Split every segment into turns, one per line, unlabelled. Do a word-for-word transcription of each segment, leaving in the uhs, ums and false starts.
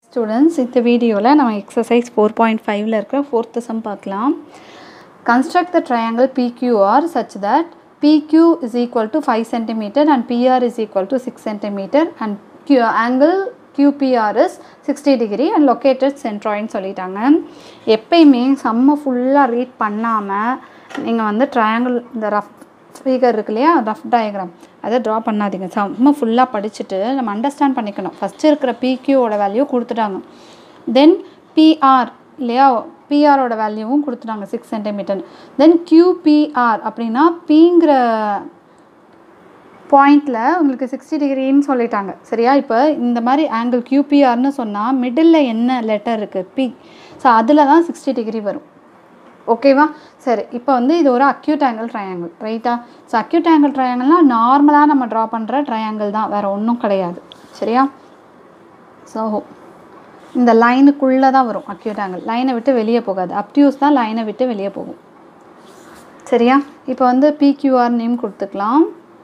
Students, in this video, we will exercise four point five la irukra fourth sum paakalam. Construct the triangle P Q R such that P Q is equal to five centimeters and P R is equal to six centimeters and Q, angle Q P R is sixty degree and located centroid சொல்லிட்டாங்க. எப்பயுமே sum full read பண்ணாம நீங்க வந்து triangle இந்த rough figure இருக்கு இல்லையா rough diagram அதை draw பண்ணாதீங்க. sum full படிச்சிட்டு நம்ம understand பண்ணிக்கணும். first இருக்கிற P Q ஓட வேல்யூ கொடுத்துட்டாங்க. then P R இல்லையா P R ஓட வேல்யூவும் கொடுத்துட்டாங்க six centimeters. then Q P R அப்படினா Pங்கற பாயிண்ட்ல உங்களுக்கு sixty degree ன்னு சொல்லிட்டாங்க. சரியா? இப்போ இந்த மாதிரி angle Q P R ன்னு சொன்னா மிடில்ல என்ன லெட்டர் இருக்கு P. சோ அதுல தான் sixty degree வரும். ஓகேவா? சரி, இப்போ வந்து இது ஒரு acute angle triangle, ரைட்டா? சோ acute angle triangleனா நார்மலா நம்ம draw பண்ற triangle தான், வேற ஒண்ணும் கிடையாது. சரியா? சோ இந்த லைனுக்குள்ள தான் வரும் acute angle. லைனை விட்டு வெளியே போகாது. obtuse தான் லைனை விட்டு வெளியே போகும். சரியா? இப்போ வந்து P Q R நேம் கொடுத்துக்கலாம்.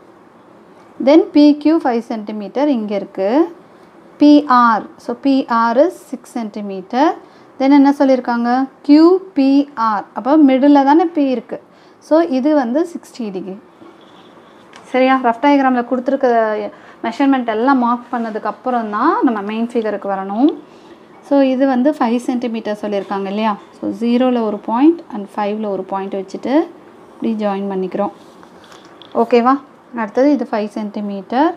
then P Q five centimeters இங்க இருக்கு. P R, so P R is six centimeters. then என்ன சொல்லிருக்காங்க? Q P R, அப்ப மிடில்ல தானே P இருக்கு. so இது வந்து sixty degree. சரியா? rough diagramல கொடுத்திருக்க மெஷர்மென்ட் எல்லாம் மார்க் பண்ணதுக்கு அப்புறம் தான் நம்ம மெயின் ஃபிகருக்கு வரணும். so இது வந்து five centimeters சொல்லிருக்காங்க இல்லையா? so zero ல ஒரு பாயிண்ட் and five ல ஒரு பாயிண்ட் வச்சிட்டு இப்படி ஜாயின் பண்ணிக்கிறோம். ஓகேவா? அடுத்து இது five centimeters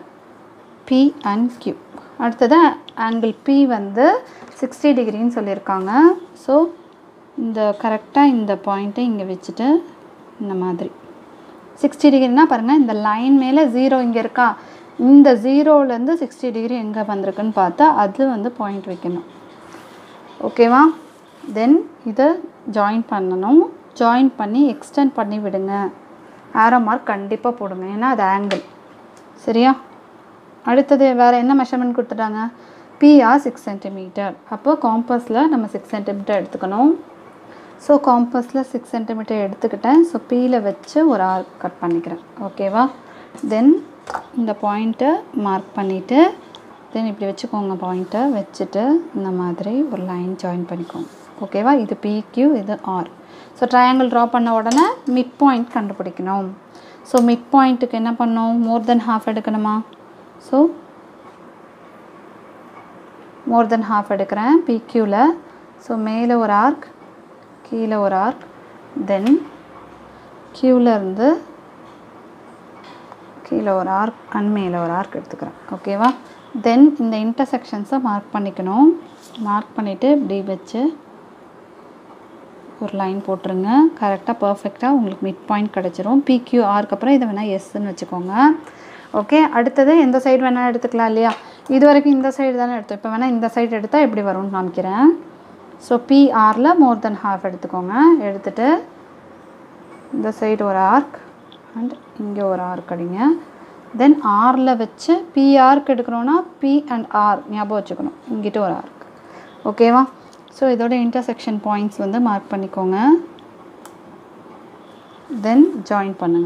P and Q. அடுத்து angle P வந்து sixty degree ன்னு சொல்லிருக்காங்க. சோ இந்த கரெக்ட்டா இந்த பாயிண்ட்டை இங்க வெச்சிட்டு இந்த மாதிரி sixty degree னா பாருங்க இந்த லைன் மேல zero இங்க இருக்கா? இந்த zero ல இருந்து sixty degree எங்க வந்திருக்குன்னு பார்த்தா அது வந்து பாயிண்ட் வைக்கணும். ஓகேவா? then இத ஜாயின் பண்ணனும். ஜாயின் பண்ணி எக்ஸ்டெண்ட் பண்ணி விடுங்க. arrow mark கண்டிப்பா போடுங்க. ஏனா அது angle. சரியா? அடுத்து வேற என்ன மெஷர்மென்ட் கொடுத்துட்டாங்க? P R six centimeters. அப்போ காம்பஸ்ல நம்ம six centimeters எடுத்துக்கணும். சோ காம்பஸ்ல six centimeters எடுத்துக்கிட்டேன். சோ P ல வெச்சு ஒரு ஆர்க் கட் பண்ணிக்கிறேன். ஓகேவா? then இந்த பாயிண்ட்டை மார்க் பண்ணிட்டு then இப்படி வெச்சுக்கோங்க. பாயிண்ட்டை வெச்சிட்டு இந்த மாதிரி ஒரு லைன் ஜாயின் பண்ணிக்கோங்க. ஓகேவா? இது P Q, இது R. சோ ட்ரையாங்கிள் டிரா பண்ண உடனே மிட் பாயிண்ட் கண்டுபிடிக்கணும். சோ மிட் பாயிண்ட்க்கு என்ன பண்ணனும்? more than half எடுக்கணுமா? சோ more than half எடுக்கறேன் P Q ல. சோ மேலே ஒரு ஆர்க், கீழ ஒரு ஆர்க், then Q ல இருந்து கீழ ஒரு ஆர்க் and மேலே ஒரு ஆர்க் எடுத்துக்கறேன். ஓகேவா? then இந்த இன்டர்செக்ஷன்ஸை மார்க் பண்ணிக்கணும். மார்க் பண்ணிட்டு இப்படி வெச்சு ஒரு லைன் போட்டுருங்க. கரெக்ட்டா பெர்ஃபெக்ட்டா உங்களுக்கு மிட் பாயிண்ட் கிடைச்சிரும். P Q R க்கு அப்புறம் இத வேணா S ன்னு வெச்சுக்கோங்க. ஓகே, அடுத்து எந்த சைடு வேணா எடுத்துக்கலாம் இல்லையா? இது வரைக்கும் இந்த சைடு தான எடுத்தோம். இப்போ வேணா இந்த சைடு எடுத்தா எப்படி வரும்னு காமிக்கிறேன். சோ P R ல more than half எடுத்துக்கோங்க. எடுத்துட்டு இந்த சைடு ஒரு ஆர்க் and இங்க ஒரு ஆர்க் அடிங்க. then R ல வெச்சு P R க்கு எடுக்கறோம்னா P and R ஞாபகம் வச்சுக்கணும். இங்கிட்ட ஒரு ஆர்க். ஓகேவா? சோ இதோட இன்டர்செக்ஷன் பாயிண்ட்ஸ் வந்து மார்க் பண்ணிக்கோங்க. then ஜாயின் பண்ணுங்க.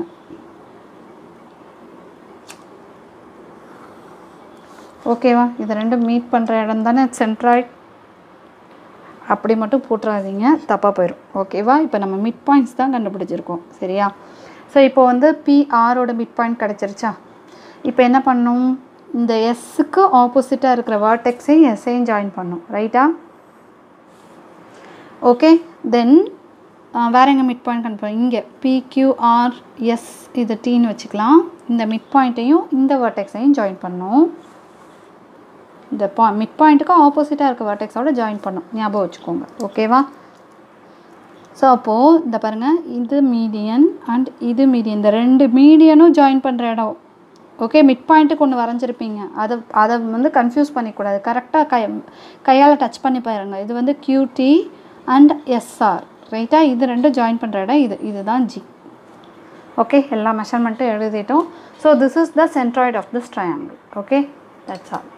ஓகேவா? இது ரெண்டும் மீட் பண்ற இடம் தானே சென்ட்ராய்ட். அப்படி மட்டும் போட்றாதீங்க, தப்பா போயிடும். ஓகேவா? இப்போ நம்ம மிட் பாயிண்ட்ஸ் தான் கண்டுபிடிச்சிருக்கோம். சரியா? சோ இப்போ வந்து P R ஓட மிட் பாயிண்ட் கிடைச்சிருச்சா? இப்போ என்ன பண்ணனும்? இந்த S க்கு ஆப்போசிட்டா இருக்கிற வெர்டெக்ஸை S ஐ ஜாயின் பண்ணனும். ரைட்டா? ஓகே, then வேற எங்க மிட் பாயிண்ட் கண்டுபிடிப்போம்? இங்க P Q R S இது T ன்னு வெச்சுக்கலாம். இந்த மிட் பாயிண்ட்டையும் இந்த வெர்டெக்ஸையும் ஜாயின் பண்ணனும். இந்த மிட் பாயிண்ட்க்கு ஆப்போசிட்டா இருக்க வெர்டெக்ஸோட ஜாயின் பண்ணனும். ஞாபகம் வச்சுக்கோங்க. ஓகேவா? சோ அப்போ இந்த பாருங்க, இது மீடியன் and இது மீடியன். இந்த ரெண்டு மீடியனும் ஜாயின் பண்ற இடம். ஓகே, மிட் பாயிண்ட்க்கு ஒன்னு வரைஞ்சிருப்பீங்க. அத அத வந்து கன்ஃபியூஸ் பண்ணிக்க கூடாது. கரெக்ட்டா கையால டச் பண்ணி பாருங்க. இது வந்து Q T and S R. ரைட்டா? இது ரெண்டும் ஜாயின் பண்ற இடம் இது. இதுதான் G. ஓகே, எல்லா மெஷர்மென்ட்டும் எழுதிட்டோம். So this is the centroid of this triangle. Okay, that's all.